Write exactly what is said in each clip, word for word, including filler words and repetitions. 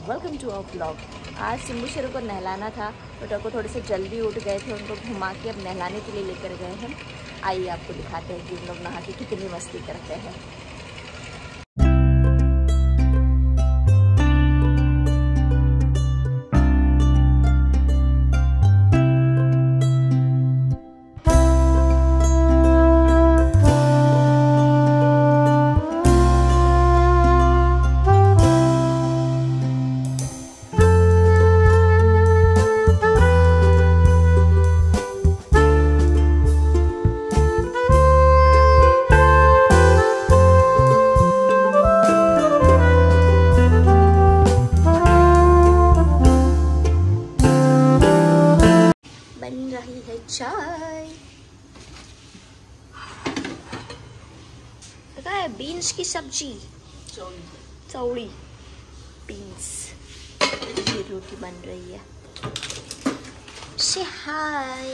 Welcome to our vlog. आज सिम्बू शेरू को नहलाना था तो टको थोड़े से जल्दी उठ गए थे, उनको घुमा के अब नहलाने के लिए लेकर गए हैं। आइए आपको दिखाते हैं कि उन लोग नहा के कितनी मस्ती करते हैं। चाय क्या है? बीन्स की सब्जी, चौड़ी बीन्स। ये रोटी बन रही है। से हाय।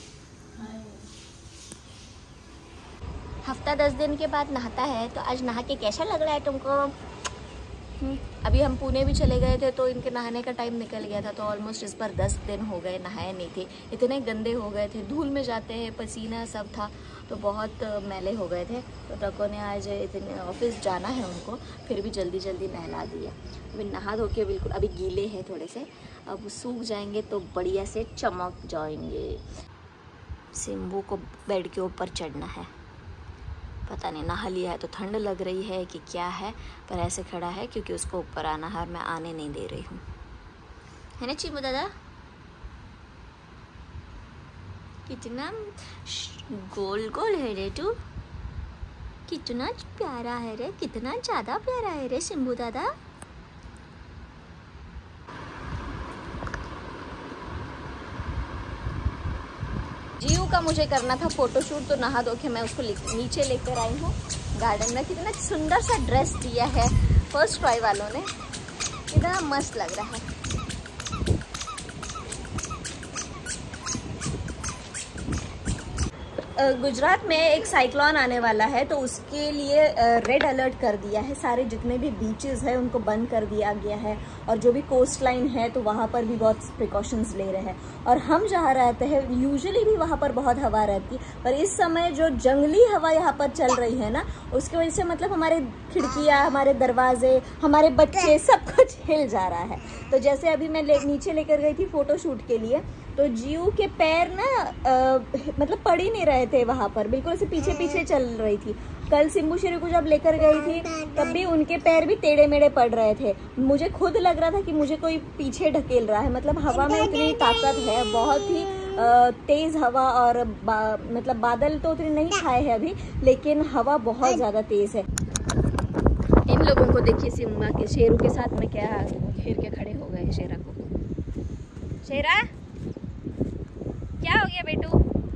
हफ्ता दस दिन के बाद नहाता है तो आज नहा के कैसा लग रहा है तुमको? अभी हम पुणे भी चले गए थे तो इनके नहाने का टाइम निकल गया था, तो ऑलमोस्ट इस पर दस दिन हो गए नहाए नहीं थे। इतने गंदे हो गए थे, धूल में जाते हैं, पसीना सब था तो बहुत मैले हो गए थे। तो टको ने आज इतने ऑफिस जाना है उनको, फिर भी जल्दी जल्दी नहला दिया। अभी नहा धो के बिल्कुल अभी गीले हैं थोड़े से, अब सूख जाएंगे तो बढ़िया से चमक जाएंगे। सिम्बू को बेड के ऊपर चढ़ना है, पता नहीं नहा लिया है तो ठंड लग रही है कि क्या है, पर ऐसे खड़ा है क्योंकि उसको ऊपर आना है और मैं आने नहीं दे रही हूँ, है ना चिम्बू दादा? कितना गोल गोल है रे तू, कितना प्यारा है रे, कितना ज़्यादा प्यारा है रे सिम्बू दादा। जियो का मुझे करना था फोटोशूट, तो नहा धो के मैं उसको ले, नीचे लेकर आई हूँ गार्डन में। कितना सुंदर सा ड्रेस दिया है फर्स्ट क्राई वालों ने, कितना मस्त लग रहा है। गुजरात में एक साइक्लोन आने वाला है तो उसके लिए रेड अलर्ट कर दिया है। सारे जितने भी बीचेस हैं उनको बंद कर दिया गया है, और जो भी कोस्ट लाइन है तो वहाँ पर भी बहुत प्रिकॉशंस ले रहे हैं। और हम जहाँ रहते हैं यूजुअली भी वहाँ पर बहुत हवा रहती है, पर इस समय जो जंगली हवा यहाँ पर चल रही है ना, उसकी वजह से मतलब हमारे खिड़कियाँ, हमारे दरवाजे, हमारे बच्चे, सब कुछ हिल जा रहा है। तो जैसे अभी मैं ले, नीचे लेकर गई थी फोटो शूट के लिए, तो जियो के पैर ना आ, मतलब पड़ ही नहीं रहे थे वहाँ पर, बिल्कुल ऐसे पीछे पीछे चल रही थी। कल सिम्बू शेरू को जब लेकर गई थी तब भी उनके पैर भी टेढ़े मेढ़े पड़ रहे थे। मुझे खुद लग रहा था कि मुझे कोई पीछे ढकेल रहा है। मतलब हवा में उतनी ताकत है, बहुत ही तेज हवा, और बा, मतलब बादल तो उतने नहीं छाए हैं अभी, लेकिन हवा बहुत ज़्यादा तेज है। इन लोगों को देखिए, सिम्बा के शेरू के साथ में क्या घेर के खड़े हो गए शेरा को। शेरा क्या हो गया बेटू?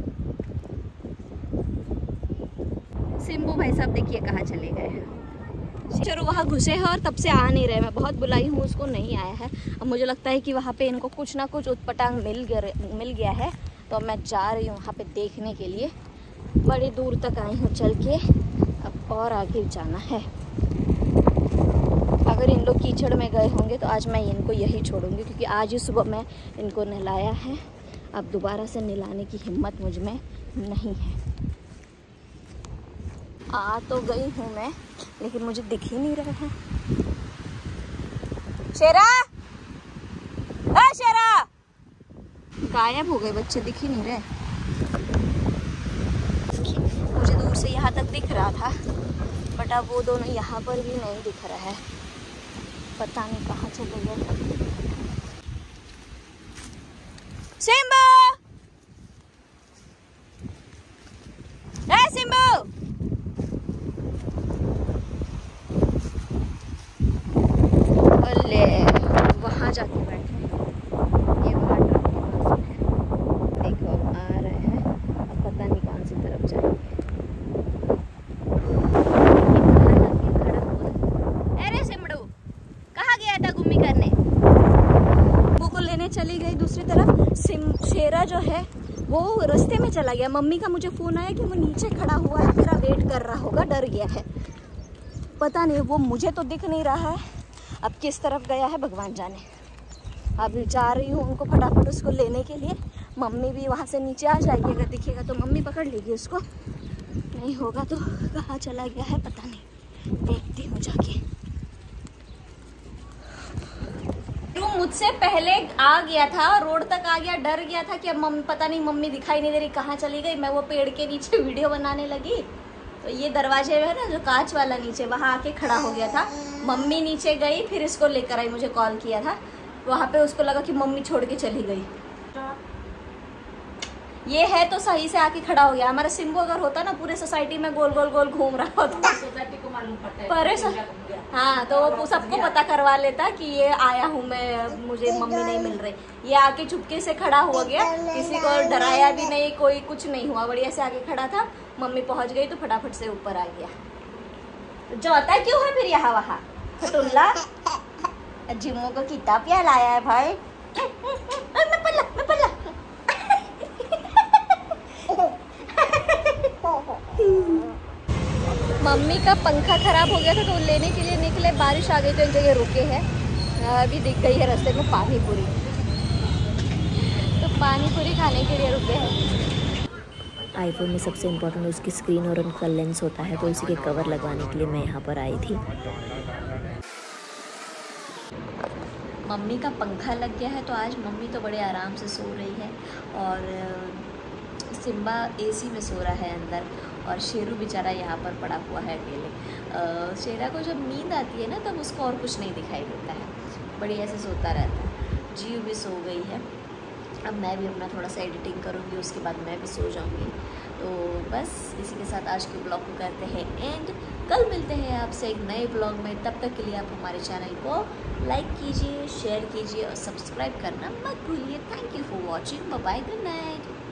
सिम्बू भाई साहब देखिए कहाँ चले गए हैं। शेरू वहाँ घुसे हैं और तब से आ नहीं रहे। मैं बहुत बुलाई हूँ, उसको नहीं आया है। अब मुझे लगता है कि वहाँ पे इनको कुछ ना कुछ उत्पटांग मिल गया मिल गया है, तो मैं जा रही हूँ वहाँ पे देखने के लिए। बड़ी दूर तक आई हूँ चल के, अब और आगे जाना है। अगर इन लोग कीचड़ में गए होंगे तो आज मैं इनको यही छोड़ूंगी, क्योंकि आज ही सुबह मैं इनको नहलाया है। अब दोबारा से नहलाने की हिम्मत मुझ में नहीं है। आ तो गई हूँ मैं, लेकिन मुझे दिख ही नहीं रहा है। शेरा, आ शेरा, गायब हो गए बच्चे, दिख ही नहीं रहे। मुझे दूर से यहाँ तक दिख रहा था, बट अब वो दोनों यहाँ पर भी नहीं दिख रहा है, पता नहीं कहाँ चले गए। सिम्बू, ए सिम्बू, अले वहाँ जाके बैठे, ये वहाँ ट्रक के पास में है। देखो अब आ रहे हैं, अब पता नहीं कौन सी तरफ जाएंगे। खड़ा हुआ। अरे सिम्बू कहाँ गया था घूमी करने? वो को लेने चली गई दूसरी तरफ। सिम शेरा जो है वो रास्ते में चला गया। मम्मी का मुझे फ़ोन आया कि वो नीचे खड़ा हुआ है, मेरा वेट कर रहा होगा, डर गया है, पता नहीं। वो मुझे तो दिख नहीं रहा है। अब किस तरफ गया है भगवान जाने। अभी जा रही हूँ उनको फटाफट उसको लेने के लिए। मम्मी भी वहाँ से नीचे आ जाएगी, अगर दिखेगा तो मम्मी पकड़ लेगी उसको, नहीं होगा तो कहाँ चला गया है पता नहीं, देखती हूँ जाके। मुझसे पहले आ गया था, रोड तक आ गया, डर गया था कि अब मम्मी पता नहीं मम्मी दिखाई नहीं दे रही, कहाँ चली गई। मैं वो पेड़ के नीचे वीडियो बनाने लगी तो ये दरवाजे है ना जो कांच वाला नीचे, वहाँ आके खड़ा हो गया था। मम्मी नीचे गई, फिर इसको लेकर आई, मुझे कॉल किया था। वहाँ पे उसको लगा कि मम्मी छोड़ के चली गई। ये है तो सही से आके खड़ा हो गया। हमारा सिम्बू अगर होता ना पूरे सोसाइटी में गोल गोल गोल घूम रहा होता, सोसाइटी को मालूम पड़ता है पर हाँ, तो वो सबको पता करवा लेता कि ये आया हूँ मैं, मुझे मम्मी नहीं मिल रही। ये आके चुपके से खड़ा हो गया, किसी को डराया भी नहीं, कोई कुछ नहीं हुआ, बढ़िया से आके खड़ा था। मम्मी पहुंच गई तो फटाफट से ऊपर आ गया। जोता क्यों है फिर यहाँ वहाँ खटुल्ला? जिम्मू को कितना प्यार लाया है भाई। मैं पल्ला, मैं पल्ला। मम्मी का पंखा खराब हो गया था तो लेने के लिए निकले, बारिश आ गई तो एक जगह रुके हैं। अभी दिख गई है रास्ते में पानी पूरी, तो पानी पूरी खाने के लिए रुके हैं। आईफोन में सबसे इम्पोर्टेंट उसकी स्क्रीन और उनका लेंस होता है, तो उसी के कवर लगवाने के लिए मैं यहाँ पर आई थी। मम्मी का पंखा लग गया है तो आज मम्मी तो बड़े आराम से सो रही है और सिम्बा एसी में सो रहा है अंदर, और शेरू बेचारा यहाँ पर पड़ा हुआ है अकेले। शेरा को जब नींद आती है ना तब उसको और कुछ नहीं दिखाई देता है, बढ़िया से सोता रहता है। जीव भी सो गई है। अब मैं भी अपना थोड़ा सा एडिटिंग करूँगी, उसके बाद मैं भी सो जाऊँगी। तो बस इसी के साथ आज के ब्लॉग को करते हैं एंड। कल मिलते हैं आपसे एक नए ब्लॉग में, तब तक के लिए आप हमारे चैनल को लाइक कीजिए, शेयर कीजिए और सब्सक्राइब करना मत भूलिए। Thank you for watching, bye bye, good night.